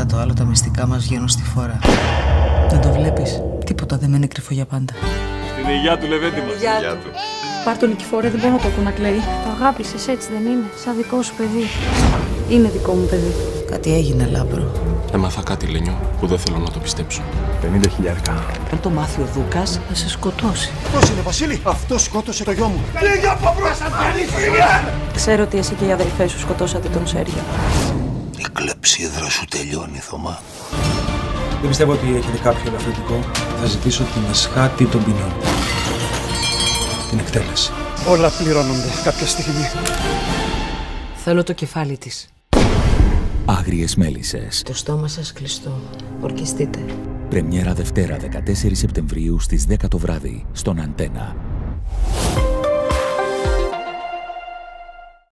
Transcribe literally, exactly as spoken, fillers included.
κατά το άλλο τα μυστικά μας βγαίνουν στη φορά. Δεν το βλέπεις? Τίποτα δεν μένει κρυφό για πάντα. Στην υγειά του Λεβέντη μας. Υγειά του. Πάρ' τον Νικηφόρε, δεν μπορώ να το ακούω να κλαίει. Το αγάπησες, έτσι δεν είναι? Σαν δικό σου παιδί. Είναι δικό μου παιδί. Κάτι έγινε, Λάμπρο. Έμαθα κάτι, Λένιο, που δεν θέλω να το πιστέψω. πενήντα χιλιάρικα. Αν το μάθει ο Δούκας, θα σε σκοτώσει. Πώς είναι, Βασίλη? Αυτό σκότωσε το γιο μου. Λίγα από μπροστά, Ξέρω ότι εσύ και οι αδελφές σου σκοτώσατε τον Σέργιο. η κλεψίδρα σου τελειώνει, Θωμά. Δεν πιστεύω ότι έχετε κάποιο ελαφρυντικό. Θα ζητήσω την εσχάτη των ποινών. Την εκτέλεση. Όλα πληρώνονται κάποια στιγμή. Θέλω το κεφάλι της. Άγριες μέλισσες. Το στόμα σας κλειστό. Ορκιστείτε. Πρεμιέρα Δευτέρα δεκατέσσερις Σεπτεμβρίου στις δέκα το βράδυ στον Αντένα.